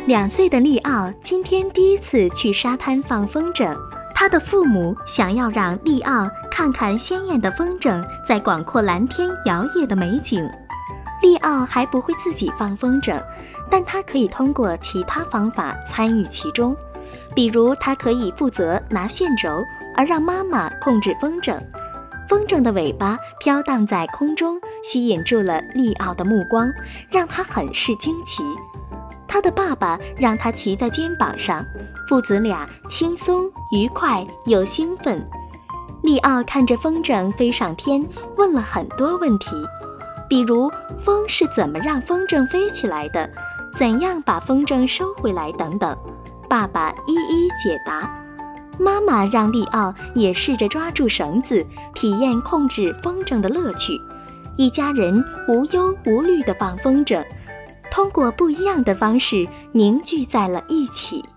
2岁的利奥今天第一次去沙滩放风筝，他的父母想要让利奥看看鲜艳的风筝在广阔蓝天摇曳的美景。利奥还不会自己放风筝，但他可以通过其他方法参与其中，比如他可以负责拿线轴，而让妈妈控制风筝。风筝的尾巴飘荡在空中，吸引住了利奥的目光，让他很是惊奇。他的爸爸让他骑在肩膀上，父子俩轻松愉快又兴奋。利奥看着风筝飞上天，问了很多问题，比如风是怎么让风筝飞起来的，怎样把风筝收回来等等，爸爸一一解答。妈妈让利奥也试着抓住绳子，体验控制风筝的乐趣。一家人无忧无虑地放风筝，通过不一样的方式凝聚在了一起。